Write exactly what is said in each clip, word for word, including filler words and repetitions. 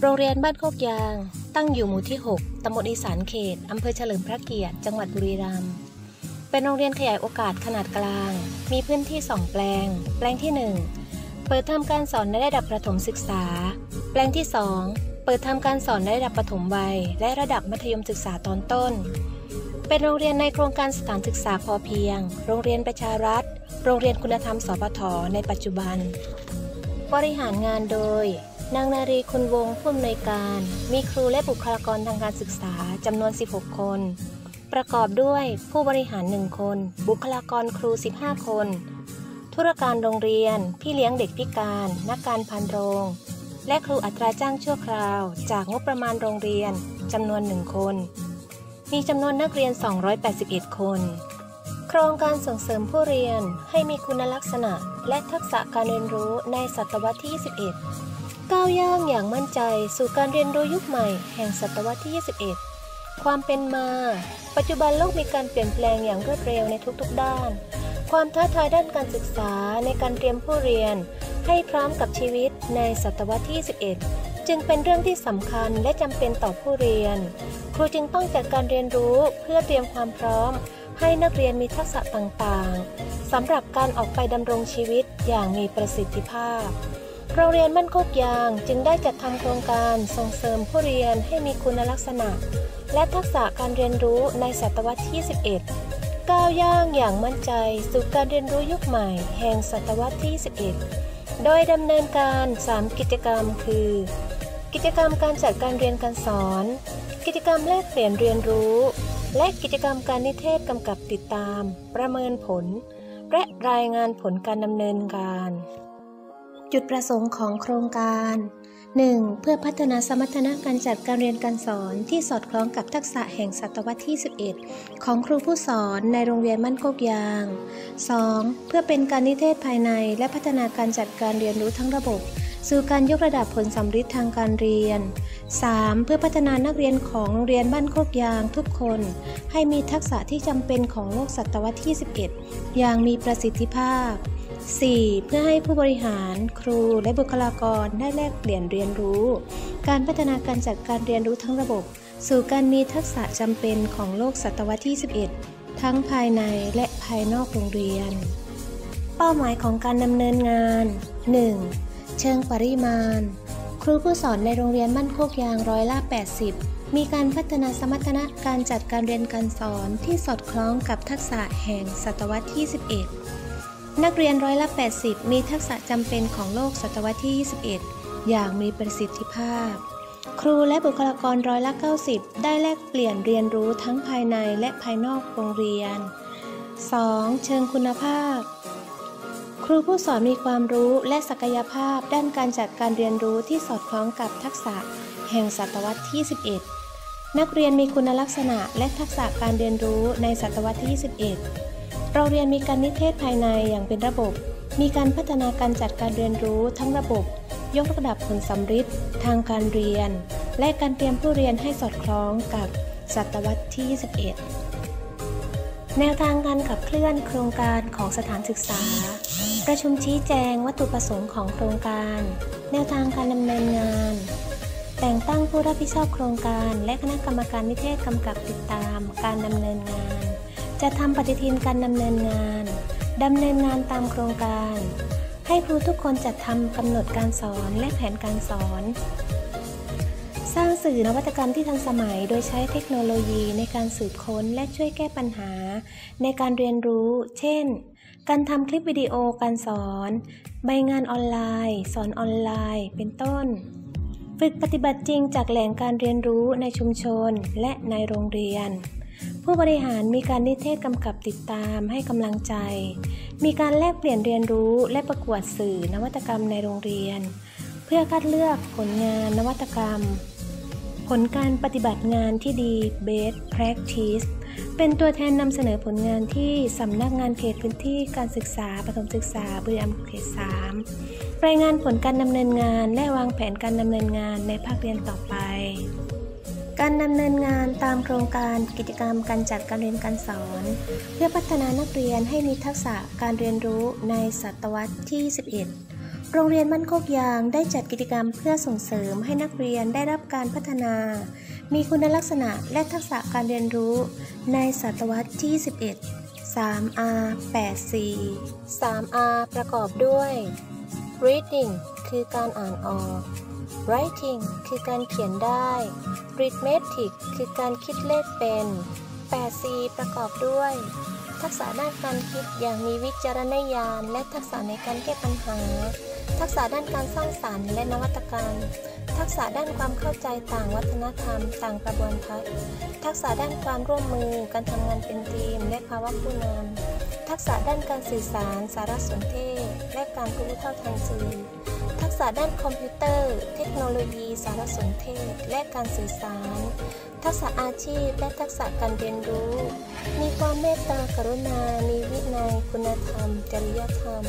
โรงเรียนบ้านโคกยางตั้งอยู่หมู่ที่หกตำบลอีสานเขตอำเภอเฉลิมพระเกียรติจังหวัดบุรีรัมย์เป็นโรงเรียนขยายโอกาสขนาดกลางมีพื้นที่สองแปลงแปลงที่หนึ่งเปิดทำการสอนในระดับประถมศึกษาแปลงที่สองเปิดทำการสอนในระดับประถมวัยและระดับมัธยมศึกษาตอนต้นเป็นโรงเรียนในโครงการสถานศึกษาพอเพียงโรงเรียนประชารัฐโรงเรียนคุณธรรมสปท.ในปัจจุบันบริหารงานโดยนางนารีคุณวงศ์ผู้อำนวยการมีครูและบุคลากรทางการศึกษาจำนวนสิบหกคนประกอบด้วยผู้บริหารหนึ่งคนบุคลากรครูสิบห้าคนธุรการโรงเรียนพี่เลี้ยงเด็กพิการนักการพันโรงและครูอัตราจ้างชั่วคราวจากงบประมาณโรงเรียนจำนวนหนึ่งคนมีจำนวนนักเรียนสองร้อยแปดสิบเอ็ดคนโครงการส่งเสริมผู้เรียนให้มีคุณลักษณะและทักษะการเรียนรู้ในศตวรรษที่ยี่สิบเอ็ดก้าวย่างอย่างมั่นใจสู่การเรียนรู้ยุคใหม่แห่งศตวรรษที่ยี่สิบเอ็ดความเป็นมาปัจจุบันโลกมีการเปลี่ยนแปลงอย่างรวดเร็วในทุกๆด้านความท้าทายด้านการศึกษาในการเตรียมผู้เรียนให้พร้อมกับชีวิตในศตวรรษที่ยี่สิบเอ็ดจึงเป็นเรื่องที่สำคัญและจำเป็นต่อผู้เรียนครูจึงต้องจัดการเรียนรู้เพื่อเตรียมความพร้อมให้นักเรียนมีทักษะต่างๆสำหรับการออกไปดำรงชีวิตอย่างมีประสิทธิภาพโรงเรียนบ้านโคกยางจึงได้จัดทำโครงการส่งเสริมผู้เรียนให้มีคุณลักษณะและทักษะการเรียนรู้ในศตวรรษที่ยี่สิบเอ็ดก้าวย่างอย่างมั่นใจสู่การเรียนรู้ยุคใหม่แห่งศตวรรษที่ยี่สิบเอ็ดโดยดำเนินการสามกิจกรรมคือกิจกรรมการจัดการเรียนการสอนกิจกรรมแลกเปลี่ยนเรียนรู้และกิจกรรมการนิเทศกำกับติดตามประเมินผลและรายงานผลการดำเนินการจุดประสงค์ของโครงการ หนึ่ง. เพื่อพัฒนาสมรรถนะการจัดการเรียนการสอนที่สอดคล้องกับทักษะแห่งศตวรรษที่สิบเอ็ดของครูผู้สอนในโรงเรียนบ้านโคกยาง สอง. เพื่อเป็นการนิเทศภายในและพัฒนาการจัดการเรียนรู้ทั้งระบบสู่การยกระดับผลสัมฤทธิ์ทางการเรียน สาม. เพื่อพัฒนานักเรียนของโรงเรียนบ้านโคกยางทุกคนให้มีทักษะที่จำเป็นของโลกศตวรรษที่สิบเอ็ดอย่างมีประสิทธิภาพ สี่. เพื่อให้ผู้บริหารครูและบุคลากรได้แลกเปลี่ยนเรียนรู้การพัฒนาการจัดการเรียนรู้ทั้งระบบสู่การมีทักษะจำเป็นของโลกศตวรรษที่สิบเอ็ดทั้งภายในและภายนอกโรงเรียนเป้าหมายของการดำเนินงาน หนึ่ง. เชิงปริมาณครูผู้สอนในโรงเรียนบ้านโคกยางร้อยละแปดสิบมีการพัฒนาสมรรถนะการจัดการเรียนการสอนที่สอดคล้องกับทักษะแห่งศตวรรษที่สิบเอ็ดนักเรียนร้อยละแปดสิบมีทักษะจำเป็นของโลกศตวรรษที่ยี่สิบเอ็ดอย่างมีประสิทธิภาพครูและบุคลากรร้อยละเก้าสิบได้แลกเปลี่ยนเรียนรู้ทั้งภายในและภายนอกโรงเรียน สอง. เชิงคุณภาพครูผู้สอนมีความรู้และศักยภาพด้านการจัดการเรียนรู้ที่สอดคล้องกับทักษะแห่งศตวรรษที่สิบเอ็ดนักเรียนมีคุณลักษณะและทักษะการเรียนรู้ในศตวรรษที่ยี่สิบเอ็ดโรงเรียนมีการนิเทศภายในอย่างเป็นระบบมีการพัฒนาการจัดการเรียนรู้ทั้งระบบยกระดับผลสัมฤทธิ์ทางการเรียนและการเตรียมผู้เรียนให้สอดคล้องกับศตวรรษที่ยี่สิบเอ็ดแนวทางการขับเคลื่อนโครงการของสถานศึกษาประชุมชี้แจงวัตถุประสงค์ของโครงการแนวทางการดำเนินงานแต่งตั้งผู้รับผิดชอบโครงการและคณะกรรมการนิเทศกำกับติดตามการดำเนินงานจะทำปฏิทินการดำเนินงานดำเนินงานตามโครงการให้ครูทุกคนจัดทำกำหนดการสอนและแผนการสอนสร้างสื่อนวัตกรรมที่ทันสมัยโดยใช้เทคโนโลยีในการสืบค้นและช่วยแก้ปัญหาในการเรียนรู้เช่นการทำคลิปวิดีโอการสอนใบงานออนไลน์สอนออนไลน์เป็นต้นฝึกปฏิบัติจริงจากแหล่งการเรียนรู้ในชุมชนและในโรงเรียนผู้บริหารมีการนิเทศกำกับติดตามให้กำลังใจมีการแลกเปลี่ยนเรียนรู้และประกวดสื่อนวัตกรรมในโรงเรียนเพื่อคัดเลือกผลงานนวัตกรรมผลการปฏิบัติงานที่ดี Best Practice เป็นตัวแทนนำเสนอผลงานที่สำนักงานเขตพื้นที่การศึกษาประถมศึกษาบุรีรัมย์เขตสามรายงานผลการดำเนินงานและวางแผนการดำเนินงานในภาคเรียนต่อไปการดำเนินงานตามโครงการกิจกรรมการจัดการเรียนการสอนเพื่อพัฒนานักเรียนให้มีทักษะการเรียนรู้ในศตวรรษที่สิบเอ็ดโรงเรียนบ้านโคกยางได้จัดกิจกรรมเพื่อส่งเสริมให้นักเรียนได้รับการพัฒนามีคุณลักษณะและทักษะการเรียนรู้ในศตวรรษที่ยี่สิบเอ็ด สาม อาร์ แปด ซี สาม อาร์ ประกอบด้วย reading คือการอ่านออก writing คือการเขียนได้ arithmetic คือการคิดเลขเป็น แปด ซี ประกอบด้วยทักษะด้านการคิดอย่างมีวิจารณญาณและทักษะในการแก้ปัญหาทักษะด้านการสร้างสรรค์และนวัตกรรมทักษะด้านความเข้าใจต่างวัฒนธรรมต่างกระบวนทัศน์ทักษะด้านความร่วมมือการทำงานเป็นทีมและภาวะผู้นำทักษะด้านการสื่อสารสารสนเทศและการรู้เท่าทันสื่อทักษะด้านคอมพิวเตอร์เทคโนโลยีสารสนเทศและการสื่อสารทักษะอาชีพและทักษะการเรียนรู้มีความเมตตากรุณามีวินัยคุณธรรมจริยธรรม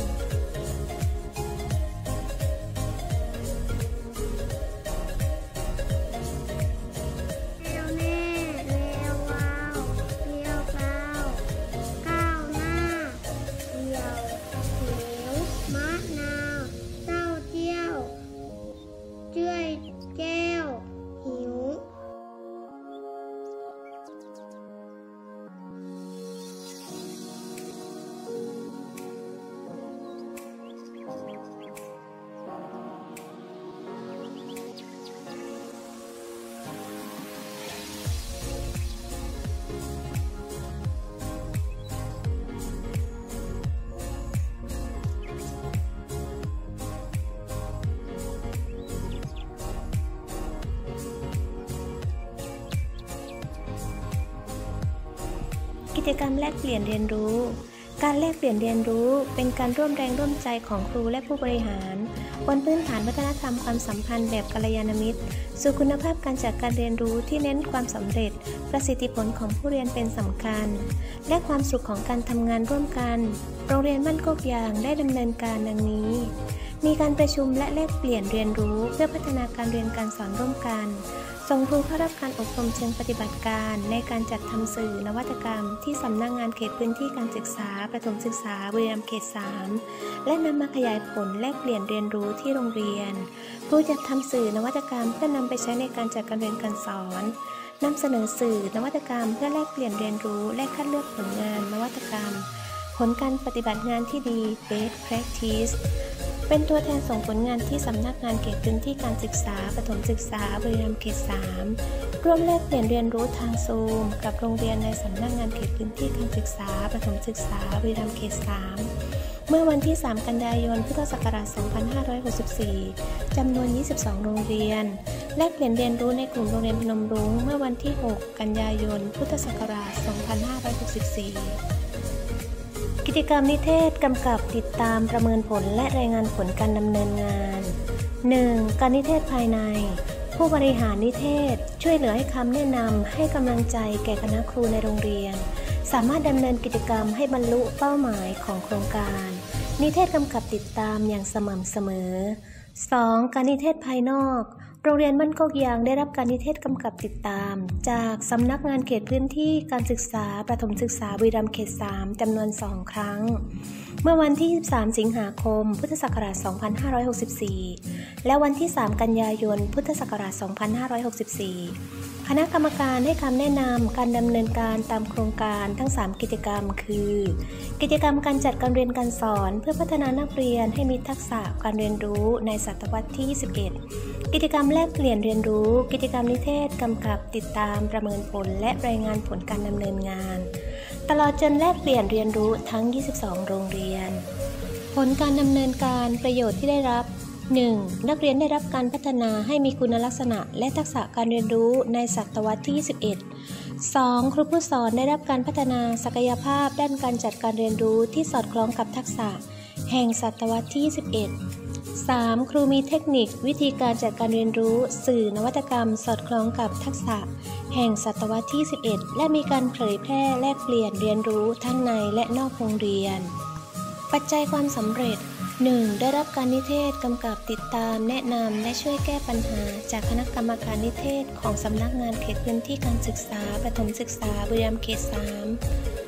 กิจกรรมแลกเปลี่ยนเรียนรู้การแลกเปลี่ยนเรียนรู้เป็นการร่วมแรงร่วมใจของครูและผู้บริหารบนพื้นฐานวัฒนธรรมความสัมพันธ์แบบกัลยาณมิตรสู่คุณภาพการจัดการเรียนรู้ที่เน้นความสำเร็จประสิทธิผลของผู้เรียนเป็นสำคัญและความสุขของการทำงานร่วมกันโรงเรียนบ้านโคกยางได้ดำเนินการดังนี้มีการประชุมและแลกเปลี่ยนเรียนรู้เพื่อพัฒนาการเรียนการสอนร่วมกันส่งครูเข้ารับการอบรมเชิงปฏิบัติการในการจัดทำสื่อนวัตกรรมที่สำนักงานเขตพื้นที่การศึกษาประถมศึกษาบุรีรัมย์เขตสามและนำมาขยายผลแลกเปลี่ยนเรียนรู้ที่โรงเรียนครูจัดทำสื่อนวัตกรรมเพื่อนำไปใช้ในการจัดการเรียนการสอนนำเสนอสื่อนวัตกรรมเพื่อแลกเปลี่ยนเรียนรู้และคัดเลือกผลงานนวัตกรรมผลการปฏิบัติงานที่ดี Best Practiceเป็นตัวแทนส่งผลงานที่สำนักงานเขตพื้นที่การศึกษาประถมศึกษาบุรีรัมย์เขตสามร่วมแลกเปลี่ยนเรียนรู้ทางซูมกับโรงเรียนในสำนักงานเขตพื้นที่การศึกษาประถมศึกษาบุรีรัมย์เขตสามเมื่อวันที่สามกันยายนพุทธศักราชสองพันห้าร้อยหกสิบสี่จำนวนยี่สิบสองโรงเรียนแลกเปลี่ยนเรียนรู้ในกลุ่มโรงเรียนพนมรุ้งเมื่อวันที่หกกันยายนพุทธศักราชสองพันห้าร้อยหกสิบสี่กิจกรรมนิเทศกำกับติดตามประเมินผลและรายงานผลการดำเนินงาน หนึ่ง การนิเทศภายในผู้บริหารนิเทศช่วยเหลือให้คำแนะนำให้กำลังใจแก่คณะครูในโรงเรียนสามารถดำเนินกิจกรรมให้บรรลุเป้าหมายของโครงการนิเทศกำกับติดตามอย่างสม่ำเสมอ สอง การนิเทศภายนอกโรงเรียนบ้านโคกยางได้รับการนิเทศกำกับติดตามจากสำนักงานเขตพื้นที่การศึกษาประถมศึกษาบุรีรัมย์เขตสามจำนวนสองครั้งเมื่อวันที่ยี่สิบสามสิงหาคมพุทธศักราชสองพันห้าร้อยหกสิบสี่และวันที่สามกันยายนพุทธศักราชสองพันห้าร้อยหกสิบสี่คณะกรรมการให้คำแนะนำการดำเนินการตามโครงการทั้งสามกิจกรรมคือกิจกรรมการจัดการเรียนการสอนเพื่อพัฒนานักเรียนให้มีทักษะการเรียนรู้ในศตวรรษที่ยี่สิบเอ็ดกิจกรรมแลกเปลี่ยนเรียนรู้กิจกรรมนิเทศกำกับติดตามประเมินผลและรายงานผลการดำเนินงานตลอดจนแลกเปลี่ยนเรียนรู้ทั้งยี่สิบสองโรงเรียนผลการดำเนินการประโยชน์ที่ได้รับ หนึ่ง นักเรียนได้รับการพัฒนาให้มีคุณลักษณะและทักษะการเรียนรู้ในศตวรรษที่ยี่สิบเอ็ด สอง ครูผู้สอนได้รับการพัฒนาศักยภาพด้านการจัดการเรียนรู้ที่สอดคล้องกับทักษะแห่งศตวรรษที่ยี่สิบเอ็ด สาม ครูมีเทคนิควิธีการจัดการเรียนรู้สื่อนวัตกรรมสอดคล้องกับทักษะแห่งศตวรรษที่ยี่สิบเอ็ดและมีการเผยแพร่แลกเปลี่ยนเรียนรู้ทั้งในและนอกโรงเรียนปัจจัยความสำเร็จ หนึ่ง ได้รับการนิเทศกำกับติดตามแนะนำและช่วยแก้ปัญหาจากคณะกรรมการนิเทศของสำนักงานเขตพื้นที่การศึกษาประถมศึกษาบุรีรัมย์เขตสาม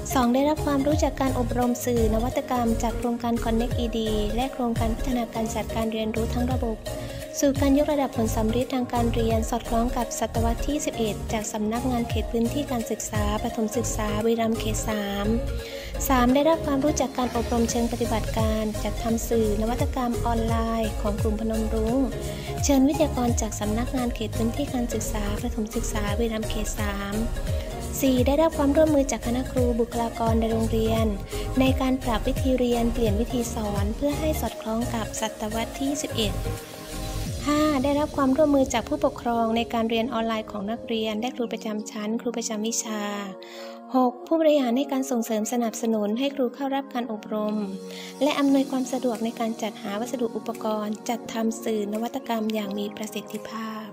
สอง. ได้รับความรู้จากการอบรมสื่อนวัตกรรมจากโครงการ Connect อี ดี และโครงการพัฒนาการจัดการเรียนรู้ทั้งระบบสู่การยกระดับผลสัมฤทธิ์ทางการเรียนสอดคล้องกับศตวรรษที่ สิบเอ็ด จากสำนักงานเขตพื้นที่การศึกษาประถมศึกษาบุรีรัมย์เขต สาม สาม. ได้รับความรู้จากการอบรมเชิงปฏิบัติการจัดทำสื่อนวัตกรรมออนไลน์ของกลุ่มพนมรุ้งเชิญวิทยากรจากสำนักงานเขตพื้นที่การศึกษาประถมศึกษาบุรีรัมย์เขต สาม สี่. ได้รับความร่วมมือจากคณะครูบุคลากรในโรงเรียนในการปรับวิธีเรียนเปลี่ยนวิธีสอนเพื่อให้สอดคล้องกับศตวรรษที่ สิบเอ็ด ห้า. ได้รับความร่วมมือจากผู้ปกครองในการเรียนออนไลน์ของนักเรียนและครูประจำชั้นครูประจำวิชา หก. ผู้บริหารในการส่งเสริมสนับสนุนให้ครูเข้ารับการอบรมและอำนวยความสะดวกในการจัดหาวัสดุอุปกรณ์จัดทำสื่อนวัตกรรมอย่างมีประสิทธิภาพ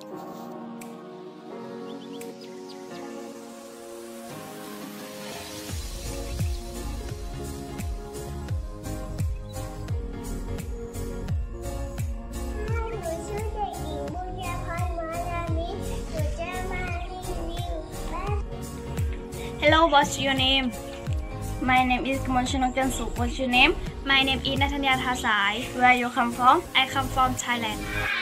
Hello, what's your name? My name is Kamon Chanok Jansuk. What's your name? My name is Nathaniel Hasai. Where you come from? I come from Thailand.